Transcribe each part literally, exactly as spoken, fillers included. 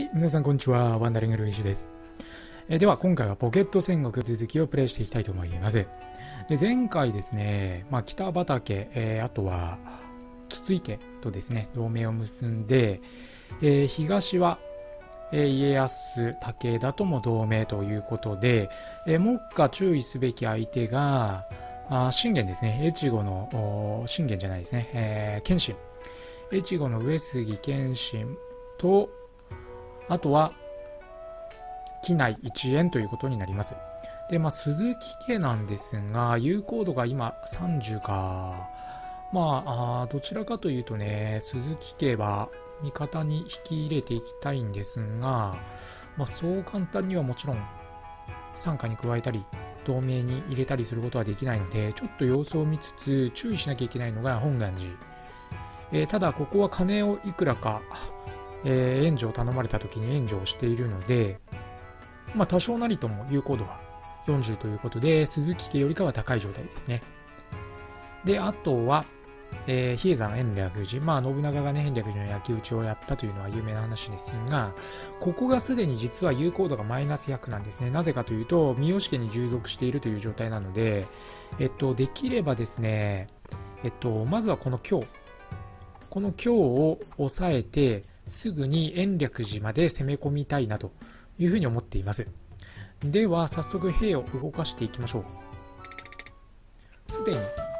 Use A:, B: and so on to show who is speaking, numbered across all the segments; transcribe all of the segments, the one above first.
A: 、皆さんこんにちは。ワンダリングルイシュです。えー、では今回はポケット戦国続きをプレイしていきたいと思います。で前回ですね、まあ、北畠、えー、あとは筒井家とですね同盟を結んで、えー、東は、えー、家康武田とも同盟ということで、えー、目下注意すべき相手があ信玄ですね。越後の信玄じゃないですね、えー、謙信、越後の上杉謙信と、あとは畿内一円ということになります。で、まあ、鈴木家なんですが、有効度が今さんじゅうか。まあ、あどちらかというとね、鈴木家は味方に引き入れていきたいんですが、まあ、そう簡単にはもちろん傘下に加えたり、同盟に入れたりすることはできないので、ちょっと様子を見つつ注意しなきゃいけないのが本願寺。えー、ただ、ここは金をいくらか、えー、援助を頼まれた時に援助をしているので、まあ、多少なりとも有効度はよんじゅうということで、鈴木家よりかは高い状態ですね。で、あとは、えー、比叡山延暦寺。まあ、信長がね、延暦寺の焼き討ちをやったというのは有名な話ですが、ここがすでに実は有効度がマイナスひゃくなんですね。なぜかというと、三好家に従属しているという状態なので、えっと、できればですね、えっと、まずはこの京。この京を抑えて、すぐに延暦寺まで攻め込みたいなというふうに思っています。では早速兵を動かしていきましょう。すでに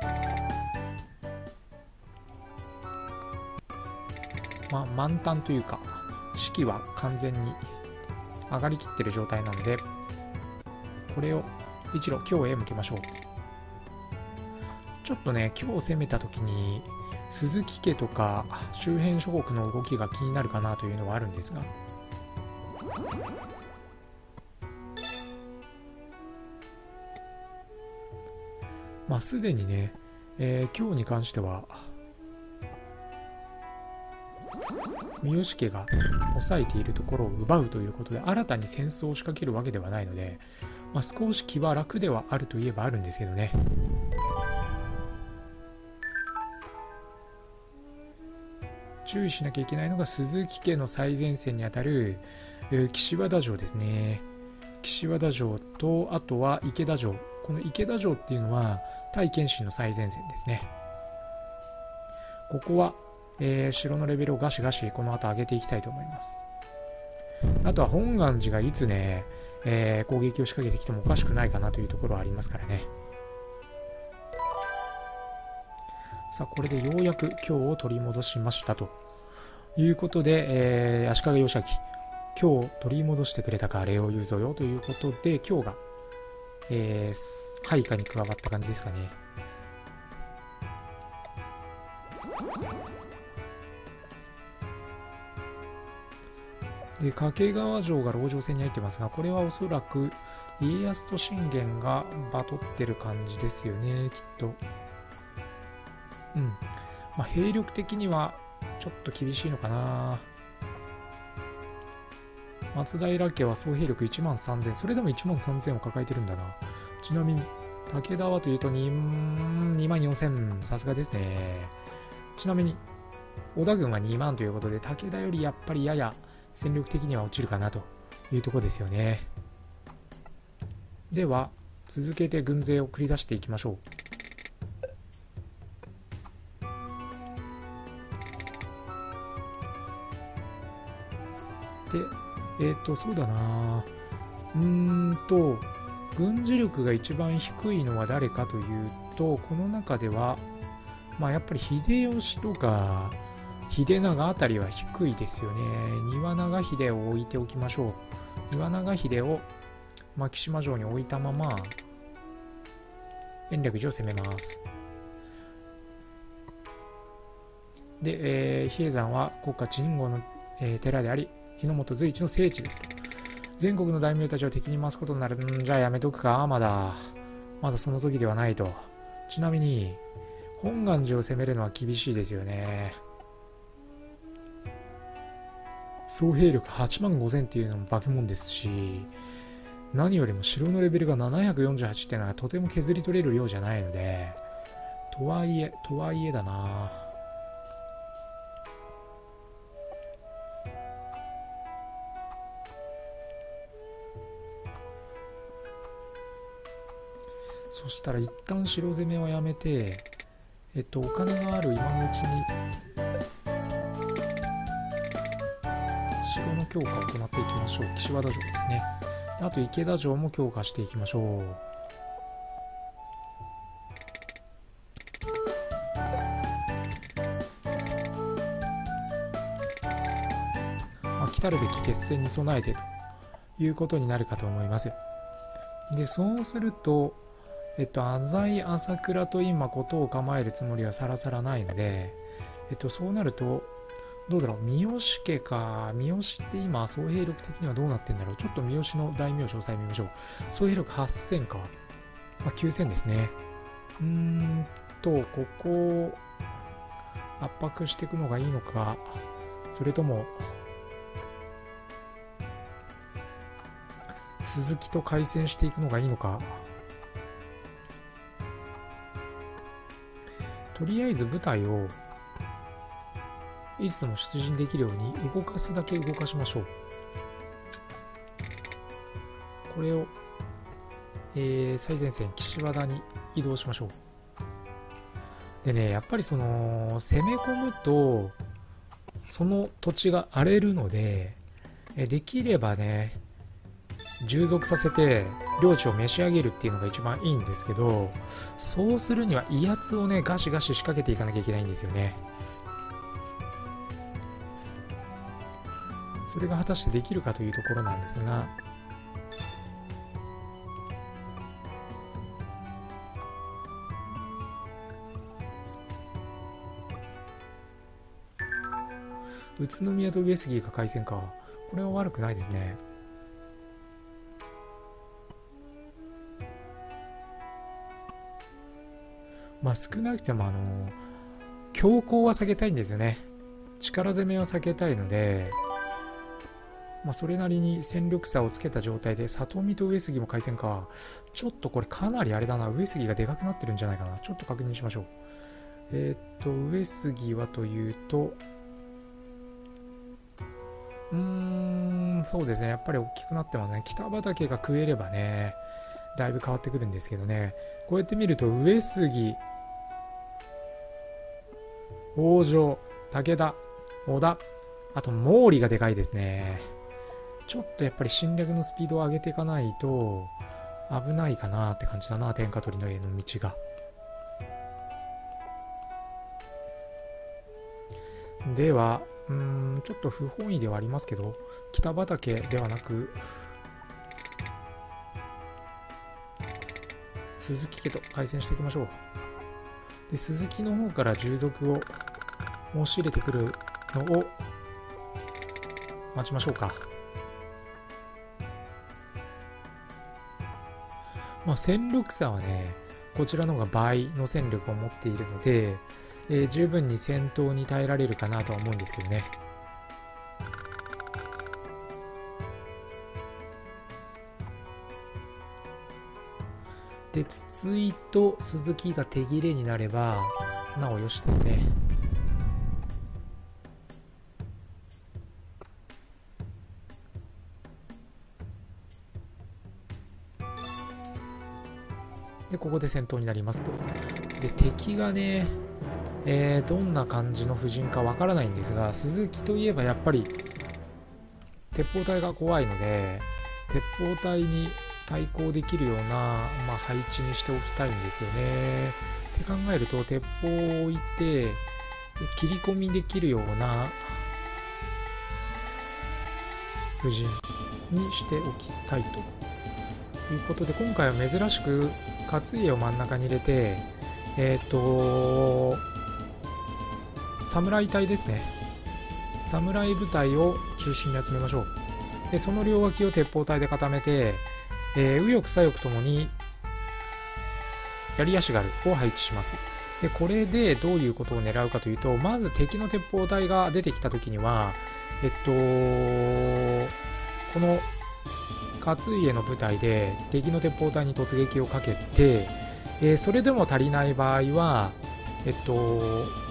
A: まあ満タンというか士気は完全に上がりきっている状態なので、これを一路京へ向けましょう。ちょっとね、京を攻めた時に鈴木家とか周辺諸国の動きが気になるかなというのはあるんですが、まあすでにね、えー、京に関しては三好家が抑えているところを奪うということで、新たに戦争を仕掛けるわけではないので、まあ、少し気は楽ではあるといえばあるんですけどね。注意しなきゃいけないのが鈴木家の最前線にあたる岸和田城ですね。岸和田城と、あとは池田城。この池田城っていうのは対謙信の最前線ですね。ここは、えー、城のレベルをガシガシこの後上げていきたいと思います。あとは本願寺がいつね、えー、攻撃を仕掛けてきてもおかしくないかなというところはありますからね。さあ、これでようやく京を取り戻しましたということで、えー、足利義昭、京を取り戻してくれたか礼を言うぞよということで、京が、えー、配下に加わった感じですかね。で、掛川城が籠城戦に入ってますが、これはおそらく家康と信玄がバトってる感じですよね、きっと。うん。まあ、兵力的にはちょっと厳しいのかな。松平家は総兵力いちまんさんぜん、それでもいちまんさんぜんを抱えてるんだな。ちなみに、武田はというとにまんよんせん、さすがですね。ちなみに、織田軍はにまんということで、武田よりやっぱりやや戦力的には落ちるかなというところですよね。では、続けて軍勢を繰り出していきましょう。で、えっ、ー、と、そうだなうーんと、軍事力が一番低いのは誰かというと、この中では、まあやっぱり秀吉とか、秀長あたりは低いですよね。庭長秀を置いておきましょう。庭長秀を牧島城に置いたまま、延暦寺を攻めます。で、えー、比叡山は国家鎮護の、えー、寺であり、日の本随一の聖地です。全国の大名たちを敵に回すことになる。んじゃあやめとくか。まだまだその時ではないと。ちなみに本願寺を攻めるのは厳しいですよね。総兵力はちまんごせんっていうのも化け物ですし、何よりも城のレベルがななひゃくよんじゅうはちっていうのはとても削り取れる量じゃないので、とはいえとはいえだな。 そしたら一旦城攻めはやめて、えっとお金がある今のうちに城の強化を行っていきましょう。岸和田城ですね。あと池田城も強化していきましょう。まあ、来たるべき決戦に備えてということになるかと思います。で、そうすると、えっと、浅井朝倉と今ことを構えるつもりはさらさらないので、えっと、そうなると、どうだろう、三好家か。三好って今、総兵力的にはどうなってんだろう。ちょっと三好の大名詳細見ましょう。総兵力はっせんか。まあ、きゅうせんですね。うーんと、ここを圧迫していくのがいいのか、それとも、鈴木と開戦していくのがいいのか。とりあえず部隊をいつでも出陣できるように動かすだけ動かしましょう。これを、えー、最前線岸和田に移動しましょう。でね、やっぱりその攻め込むとその土地が荒れるので、えできればね従属させて領地を召し上げるっていうのが一番いいんですけど、そうするには威圧をねガシガシ仕掛けていかなきゃいけないんですよね。それが果たしてできるかというところなんですが、宇都宮と上杉が開戦か。これは悪くないですね。まあ少なくてもあの強行は避けたいんですよね。力攻めは避けたいので、まあ、それなりに戦力差をつけた状態で里見と上杉も開戦か。ちょっとこれかなりあれだな。上杉がでかくなってるんじゃないかな。ちょっと確認しましょう。えー、っと上杉はというとうーんそうですね、やっぱり大きくなってますね。北畠が食えればねだいぶ変わってくるんですけどね。こうやって見ると上杉、北条、武田、織田、あと毛利がでかいですね。ちょっとやっぱり侵略のスピードを上げていかないと危ないかなって感じだな。天下取りの家の道が。ではうーんちょっと不本意ではありますけど、北畠ではなく鈴木家と開戦していきましょう。で鈴木の方から従属を申し入れてくるのを待ちましょうか。まあ戦力差はねこちらの方が倍の戦力を持っているので、えー、十分に戦闘に耐えられるかなとは思うんですけどね。で筒井と鈴木が手切れになればなおよしですね。でここで戦闘になりますと。で敵がね、えー、どんな感じの布陣かわからないんですが、鈴木といえばやっぱり鉄砲隊が怖いので鉄砲隊に対抗できるような、まあ、配置にしておきたいんですよね。って考えると鉄砲を置いて切り込みできるような布陣にしておきたいということで、今回は珍しく勝家を真ん中に入れて、えっと侍隊ですね、侍部隊を中心に集めましょう。でその両脇を鉄砲隊で固めて、えー、右翼左翼ともに槍足軽を配置します。でこれでどういうことを狙うかというと、まず敵の鉄砲隊が出てきた時にはえっとこの勝家の部隊で敵の鉄砲隊に突撃をかけて、えー、それでも足りない場合はえっと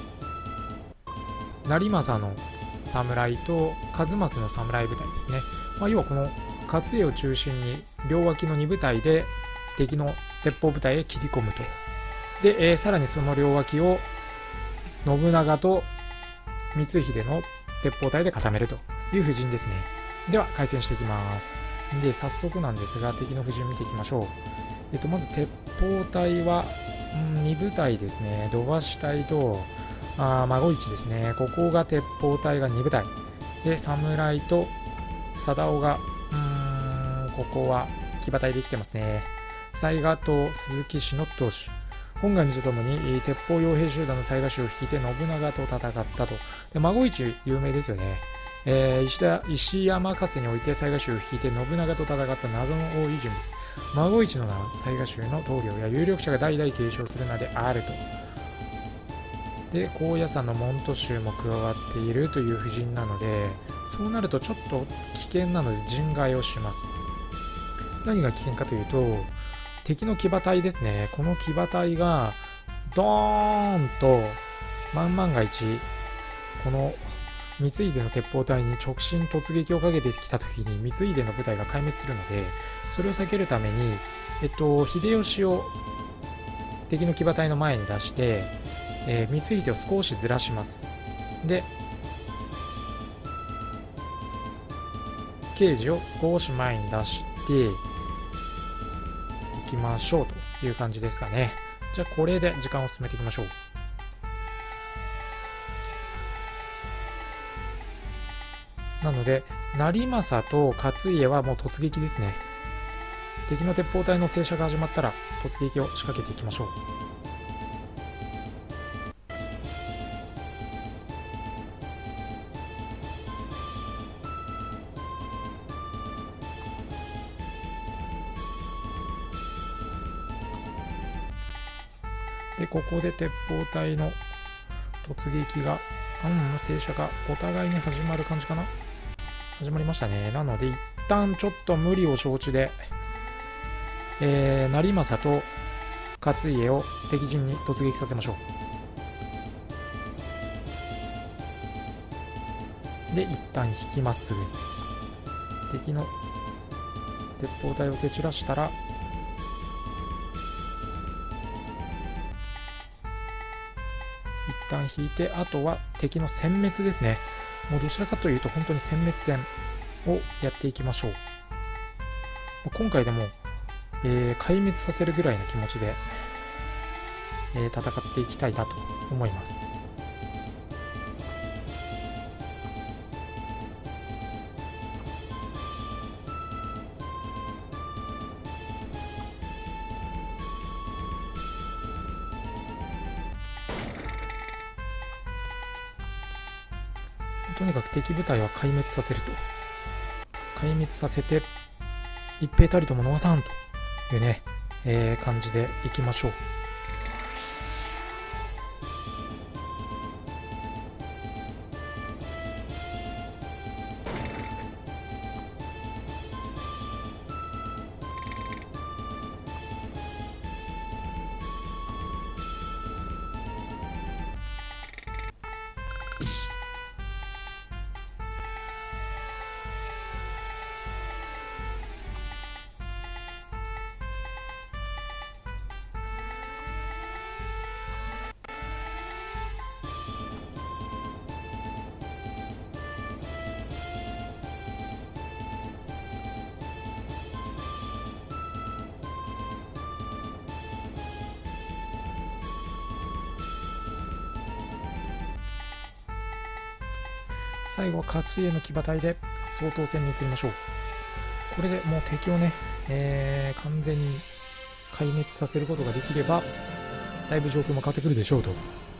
A: 成政の侍と数正の侍部隊ですね、まあ、要はこの勝家を中心に両脇のに部隊で、 敵の鉄砲部隊へ切り込むと。で、えー、さらにその両脇を信長と光秀の鉄砲隊で固めるという布陣ですね。では開戦していきます。で、早速なんですが敵の布陣見ていきましょう。えっと、まず鉄砲隊は、うん、に部隊ですね。土橋隊とあ孫市ですね。ここが鉄砲隊がに部隊で、侍と貞尾がうーんここは騎馬隊できてますね。雑賀と鈴木氏の投手、本願寺とともに鉄砲傭兵集団の雑賀氏を率いて信長と戦ったと。で、孫市有名ですよね。えー、石田石山合戦において雑賀衆を率いて信長と戦った謎の多い人物、孫市の名は雑賀衆の棟梁や有力者が代々継承する名であると。で、高野山の門徒衆も加わっているという布陣なので、そうなるとちょっと危険なので陣替えをします。何が危険かというと、敵の騎馬隊ですね。この騎馬隊がドーンと万万が一この光秀の鉄砲隊に直進突撃をかけてきた時に光秀の部隊が壊滅するので、それを避けるために、えっと、秀吉を敵の騎馬隊の前に出して、えー、光秀を少しずらします。で、慶次を少し前に出していきましょうという感じですかね。じゃあこれで時間を進めていきましょう。なので成政と勝家はもう突撃ですね。敵の鉄砲隊の戦車が始まったら突撃を仕掛けていきましょう。で、ここで鉄砲隊の突撃が、うん、戦車がお互いに始まる感じかな。始まりましたね。なので一旦ちょっと無理を承知で、えー、成政と勝家を敵陣に突撃させましょう。で、一旦引きます。敵の鉄砲隊を蹴散らしたら、一旦引いて、あとは敵の殲滅ですね。もうどちらかというと本当に殲滅戦をやっていきましょう。今回でも、えー、壊滅させるぐらいの気持ちで、えー、戦っていきたいなと思います。とにかく敵部隊は壊滅させると。壊滅させて一兵たりとも逃さんというね、えー、感じでいきましょう。最後は勝家の騎馬隊で総統戦に移りましょう。これでもう敵をね、えー、完全に壊滅させることができれば、だいぶ状況も変わってくるでしょうと。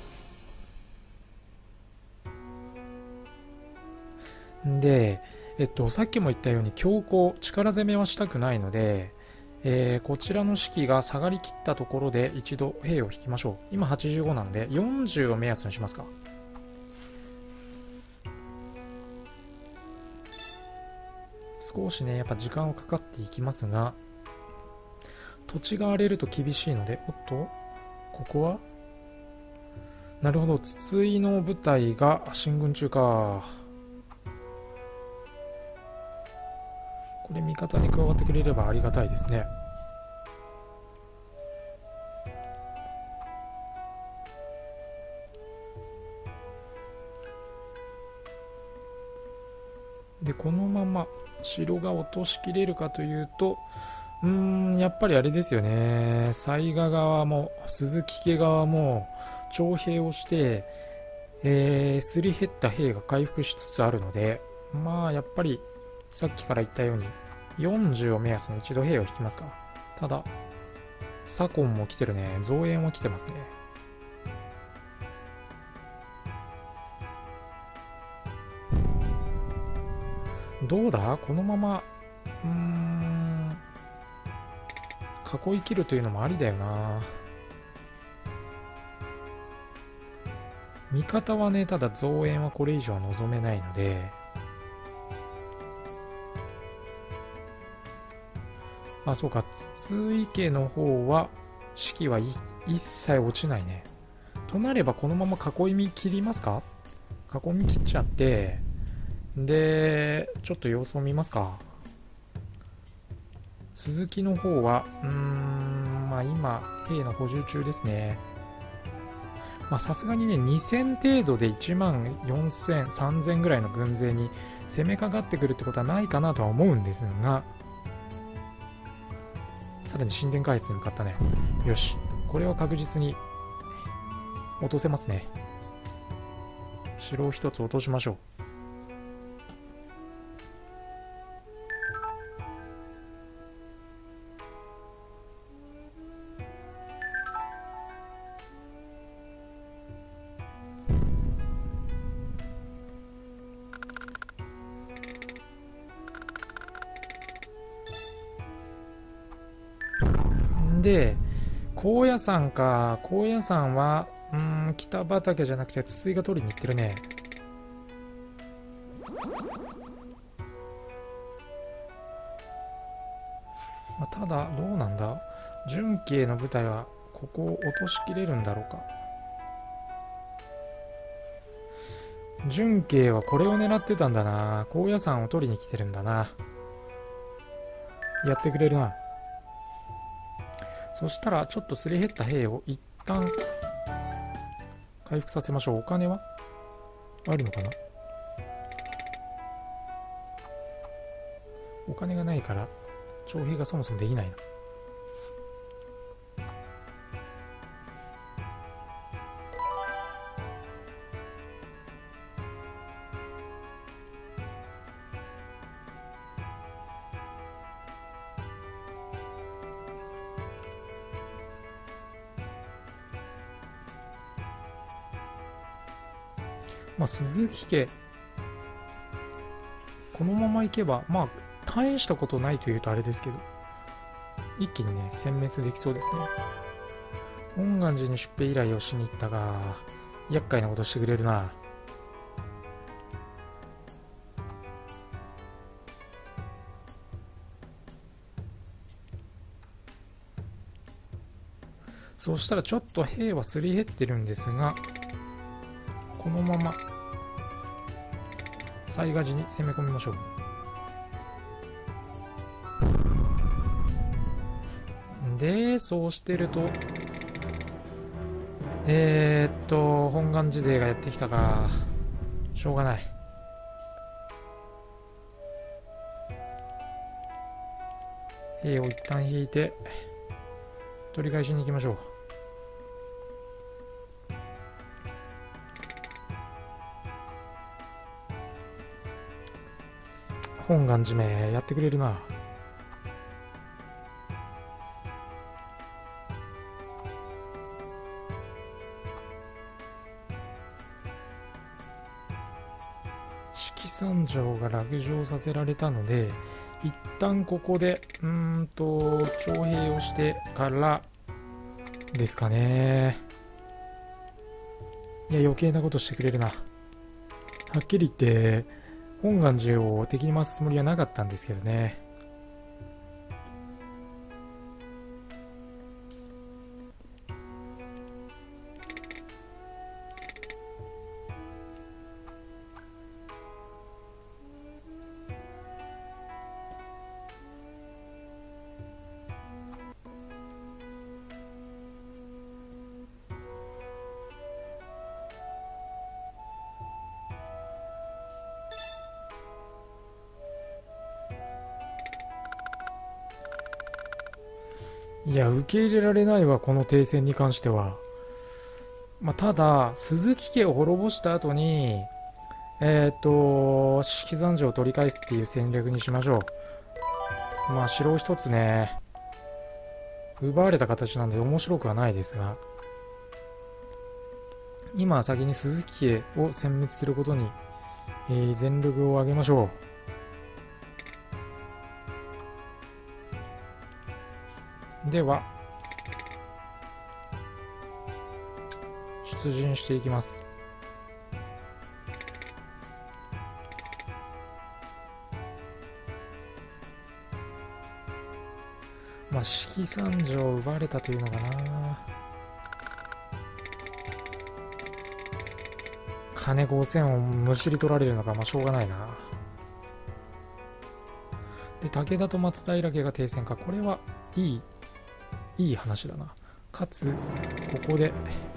A: で、えっと、さっきも言ったように強行、力攻めはしたくないので、えー、こちらの士気が下がりきったところで一度兵を引きましょう。今はちじゅうごなんでよんじゅうを目安にしますか。少しね、やっぱ時間はかかっていきますが、土地が荒れると厳しいので、おっと、ここはなるほど、筒井の部隊が進軍中か。これ味方に加わってくれればありがたいですね。 でこのまま城が落としきれるかというと、うーんやっぱりあれですよね。雑賀側も鈴木家側も徴兵をして、えー、すり減った兵が回復しつつあるので、まあやっぱりさっきから言ったようによんじゅうを目安に一度兵を引きますか。ただ左近も来てるね。増援も来てますね。どうだこのままうーん囲い切るというのもありだよな。味方はね、ただ増援はこれ以上は望めないので、あ、そうか、筒井家の方は士気は一切落ちないね。となればこのまま囲いみ切りますか。囲み切っちゃって、でちょっと様子を見ますか。鈴木の方はうーんまあ今兵の補充中ですね。まあさすがにねにせん程度でいちまんよんせん、さんぜんぐらいの軍勢に攻めかかってくるってことはないかなとは思うんですが、さらに神殿開発に向かったね。よし、これは確実に落とせますね。城を一つ落としましょう。で高野山か。高野山はうーん北畠じゃなくて筒井が取りに行ってるね。まあ、ただどうなんだ、純慶の部隊はここを落としきれるんだろうか。純慶はこれを狙ってたんだな。高野山を取りに来てるんだな。やってくれるな。そしたらちょっとすり減った兵を一旦回復させましょう。お金はあるのかな。お金がないから徴兵がそもそもできないな。まあ鈴木家このままいけばまあ大したことないというとあれですけど、一気にね殲滅できそうですね。本願寺に出兵依頼をしに行ったが厄介なことしてくれるな。そうしたらちょっと兵はすり減ってるんですが、このまま雑賀寺に攻め込みましょう。でそうしてるとえー、っと本願寺勢がやってきたか。しょうがない。兵を一旦引いて取り返しに行きましょう。本願寺めやってくれるな。式三条が落城させられたので一旦ここでうーんと徴兵をしてからですかね。いや余計なことしてくれるな。はっきり言って本願寺を敵に回すつもりはなかったんですけどね。 いや、受け入れられないわ、この停戦に関しては。まあ、ただ、鈴木家を滅ぼした後に、えっ、ー、と、式山城を取り返すっていう戦略にしましょう。まあ、城を一つね、奪われた形なんで面白くはないですが、今は先に鈴木家を殲滅することに、えー、全力を挙げましょう。では、出陣していきます。まあ、式山城を奪われたというのかな。金ごせんをむしり取られるのか、まあしょうがないな。で、武田と松平家が停戦か。これはいいいい話だな。かつここで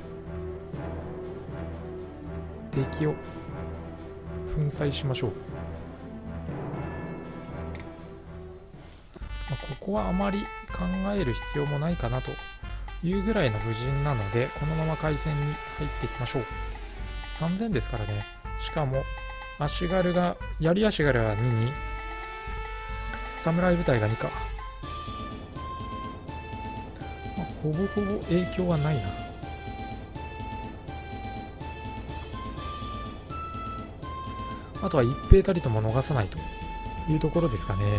A: 敵を粉砕しましょう。まあ、ここはあまり考える必要もないかなというぐらいの布陣なので、このまま開戦に入っていきましょう。さんぜんですからね。しかも足軽が槍足軽がにに侍部隊がにか、まあ、ほぼほぼ影響はないな。あとは一兵たりとも逃さないというところですかね。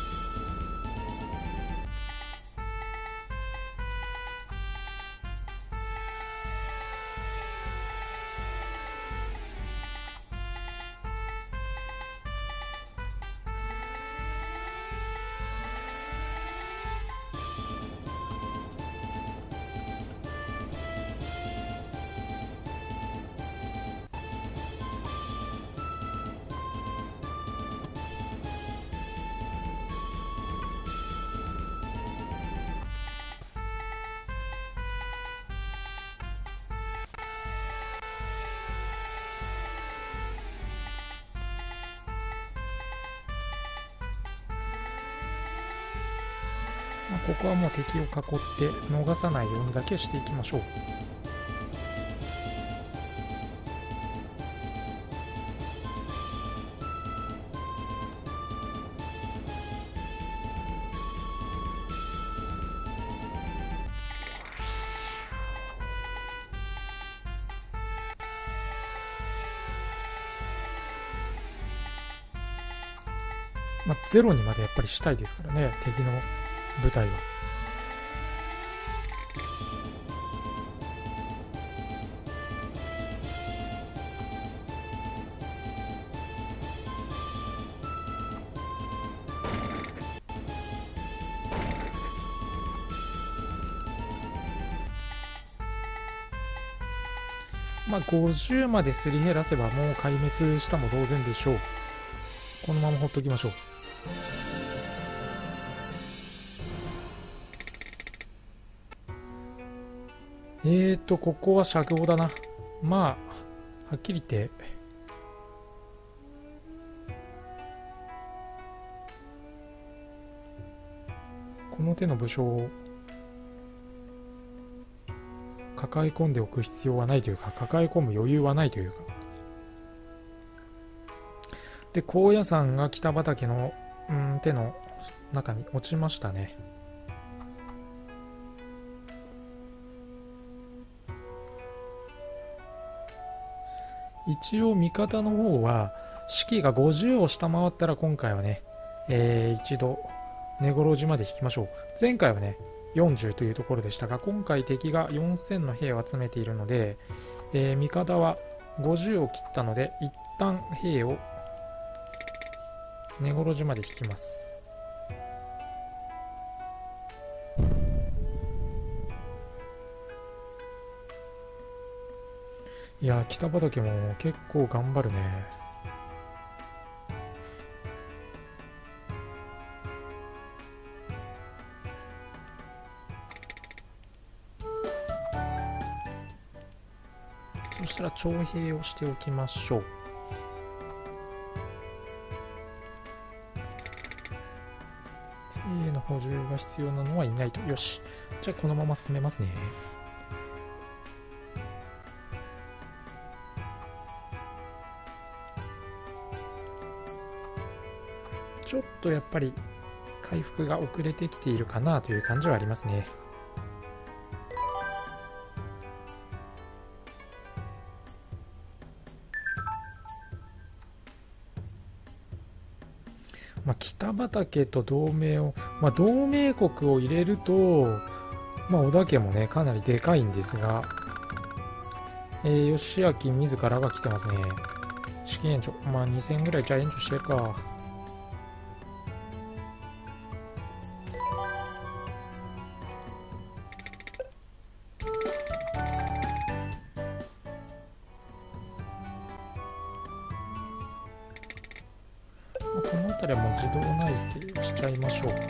A: まあ、ここはもう敵を囲って逃さないようにだけしていきましょう。まあ、ゼロにまでやっぱりしたいですからね、敵の部隊は。まあごじゅうまですり減らせばもう壊滅したも同然でしょう。このままほっときましょう。えーと、ここは車両だな。まあ、はっきり言って、この手の武将を抱え込んでおく必要はないというか、抱え込む余裕はないというか。で、高野山が北畠の、うん、手の中に落ちましたね。一応味方の方は士気がごじゅうを下回ったら今回はね、えー、一度根来島まで引きましょう。前回はねよんじゅうというところでしたが、今回敵がよんせんの兵を集めているので、えー、味方はごじゅうを切ったので一旦兵を根来島まで引きます。いや、北畠も結構頑張るね。そしたら徴兵をしておきましょう。 兵の補充が必要なのはいないと。よし。じゃあこのまま進めますね。ちょっとやっぱり回復が遅れてきているかなという感じはありますね。まあ、北畠と同盟を、まあ、同盟国を入れると、まあ、織田家もねかなりでかいんですが、えー、義明自らが来てますね。資金援助、まあにせんぐらいじゃあ援助してるか。この辺りはもう自動内政をしちゃいましょう。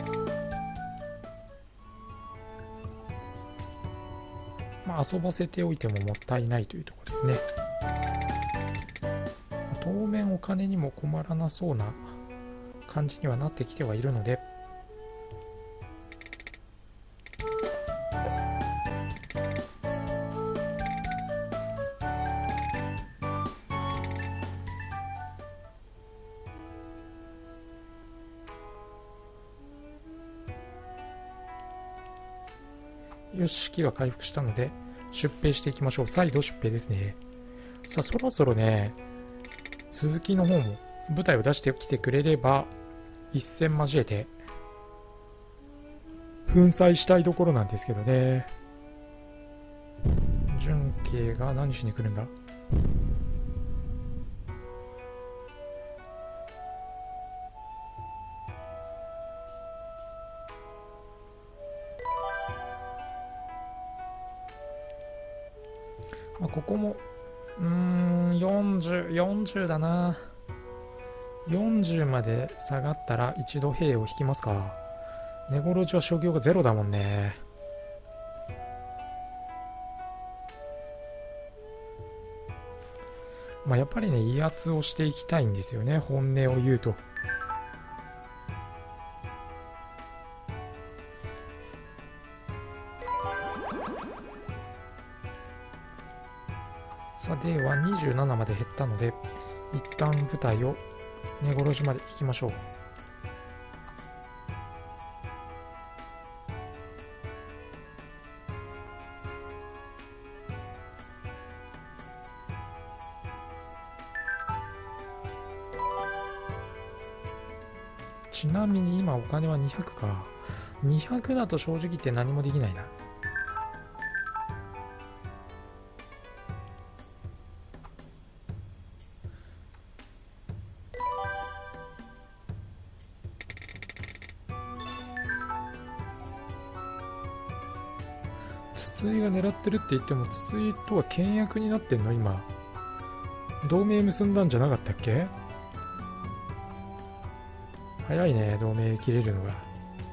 A: まあ、遊ばせておいてももったいないというところですね。当面お金にも困らなそうな感じにはなってきてはいるので、よし、士気が回復したので出兵していきましょう。再度出兵ですね。さあそろそろね、鈴木の方も部隊を出してきてくれれば一戦交えて粉砕したいところなんですけどね。純慶が何しに来るんだ。まあ、ここもうーんよんじゅう、よんじゅうだな。よんじゅうまで下がったら一度兵を引きますか。根殺しは商業がゼロだもんね。まあやっぱりね威圧をしていきたいんですよね、本音を言うと。さあではにじゅうななまで減ったので一旦部隊を根殺しまで引きましょう。ちなみに今お金はにひゃくか。にひゃくだと正直言って何もできないな。筒井が狙ってるって言っても筒井とは倹約になってんの今。同盟結んだんじゃなかったっけ。早いね同盟切れるのが。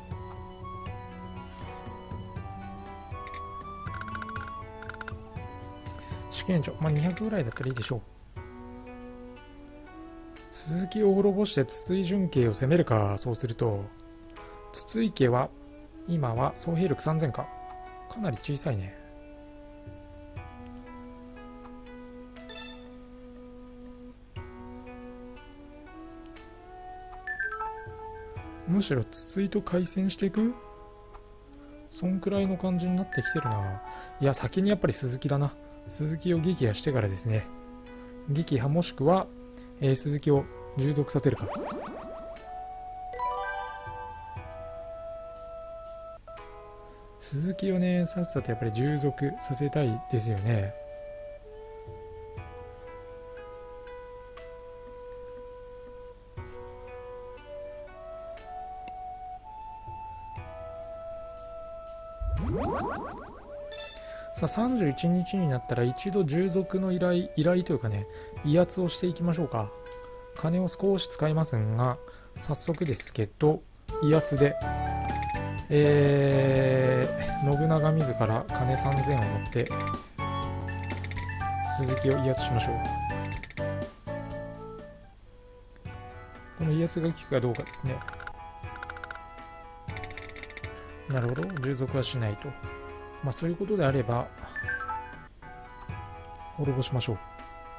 A: 試験所、まあにひゃくぐらいだったらいいでしょう。鈴木を滅ぼして筒井純慶を攻めるか。そうすると筒井家は今は総兵力さんぜんか。かなり小さいね。むしろ筒井と開戦していく、そんくらいの感じになってきてるな。いや先にやっぱり鈴木だな。鈴木を撃破してからですね。撃破もしくは、えー、鈴木を従属させるか。鈴木をねさっさとやっぱり従属させたいですよね。さあさんじゅういちにちになったら一度従属の依頼依頼というかね威圧をしていきましょうか。金を少し使いますが早速ですけど威圧でえー、信長自ら金さんぜんを持って鈴木を威圧しましょう。この威圧が効くかどうかですね。 なるほど、従属はしないと。まあそういうことであれば滅ぼしましょう。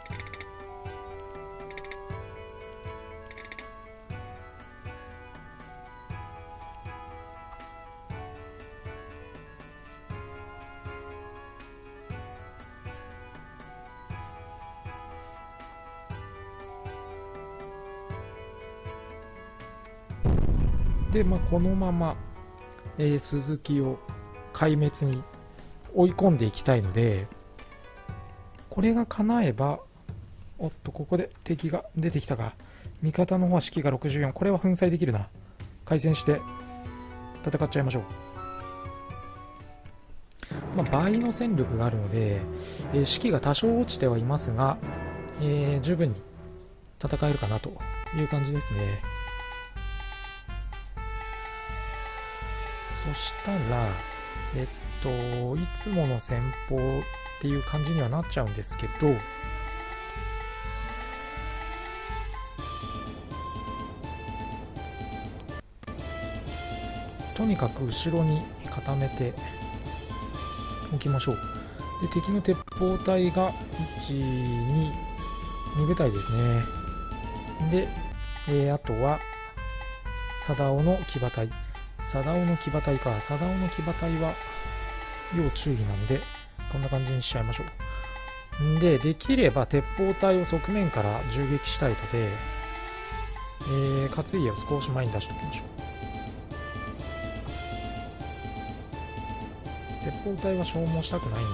A: で、まあ、このまま、えー、鈴木を壊滅に追い込んでいきたいので、これが叶えば、おっと、ここで敵が出てきたが、味方の方は士気がろくじゅうよん、これは粉砕できるな。開戦して戦っちゃいましょう。まあ、倍の戦力があるので、えー、士気が多少落ちてはいますが、えー、十分に戦えるかなという感じですね。そしたら、えっと、いつもの戦法っていう感じにはなっちゃうんですけど、とにかく後ろに固めておきましょう。で、敵の鉄砲隊がいち、に、に部隊ですね。で、えー、あとは貞夫の騎馬隊。貞夫の騎馬隊か。貞夫の騎馬隊は要注意なので、こんな感じにしちゃいましょう。で、できれば鉄砲隊を側面から銃撃したいので、えー、勝家を少し前に出しておきましょう。鉄砲隊は消耗したくないんでね。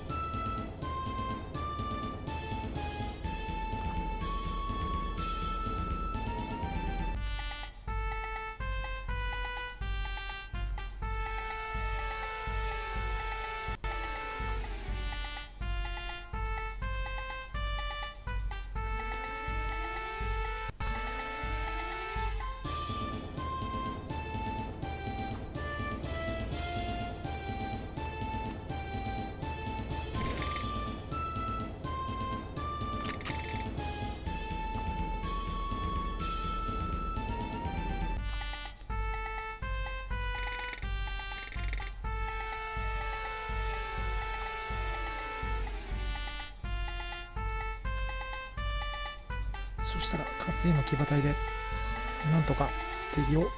A: そしたら勝家の騎馬隊でなんとか敵を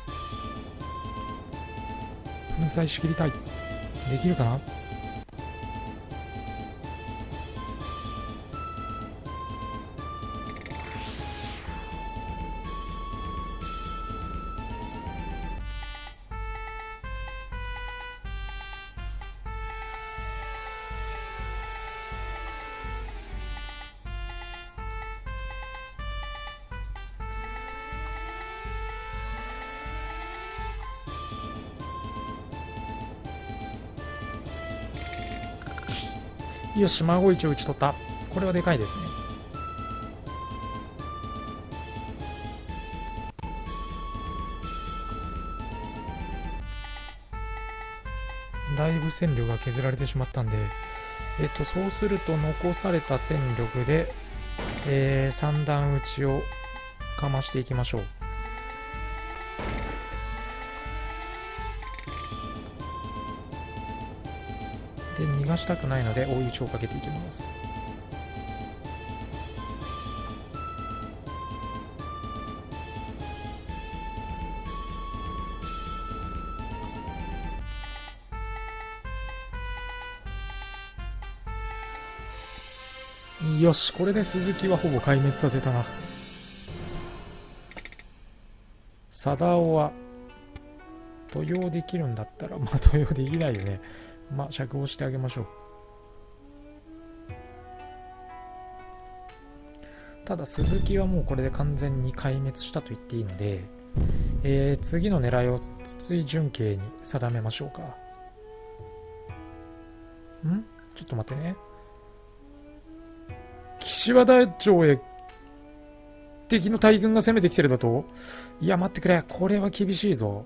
A: 粉砕しきりたい。できるかな。よし、孫一を打ち取った。これはでかいですね。だいぶ戦力が削られてしまったんで、えっと、そうすると残された戦力で、えー、三段打ちをかましていきましょう。で、逃がしたくないので追い打ちをかけていきます。よし、これで鈴木はほぼ壊滅させたな。貞夫は登用できるんだったら、まあ登用できないよね。まあ釈放してあげましょう。ただ鈴木はもうこれで完全に壊滅したと言っていいので、えー、次の狙いを筒井順慶に定めましょうか。んちょっと待ってね。岸和田城へ敵の大軍が攻めてきてるだと。いや待ってくれ、これは厳しいぞ。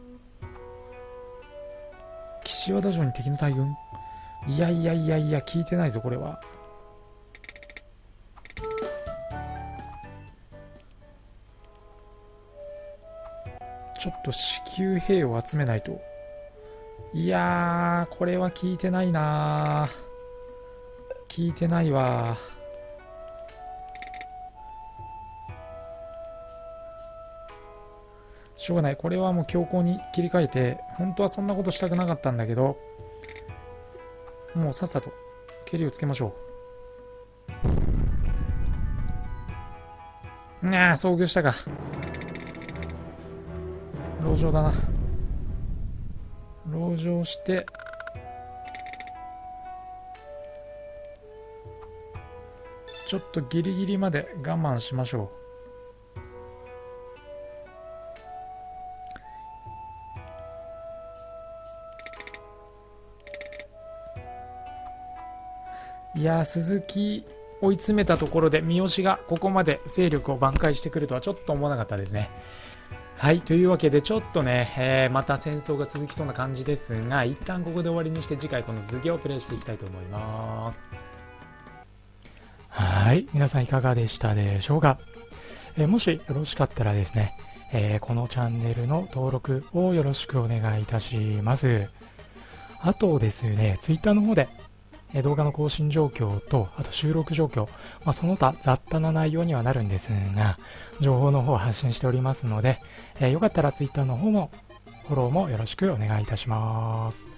A: 岸和田城に敵の大軍、いやいやいやいや、聞いてないぞこれは。ちょっと支給兵を集めないといやー、これは聞いてないなー。聞いてないわー。しょうがない。これはもう強行に切り替えて、本当はそんなことしたくなかったんだけど、もうさっさと蹴りをつけましょう。なあ、遭遇したか。籠城だな。籠城して、ちょっとギリギリまで我慢しましょう。いやー、鈴木追い詰めたところで三好がここまで勢力を挽回してくるとはちょっと思わなかったですね。はい、というわけでちょっとね、えー、また戦争が続きそうな感じですが、一旦ここで終わりにして次回この続きをプレイしていきたいと思います。はい、皆さんいかがでしたでしょうか。えー、もしよろしかったらですね、えー、このチャンネルの登録をよろしくお願いいたします。あとですね、ツイッターの方で動画の更新状況と、あと収録状況、まあ、その他雑多な内容にはなるんですが、情報の方を発信しておりますので、えー、よかったら Twitter の方もフォローもよろしくお願いいたします。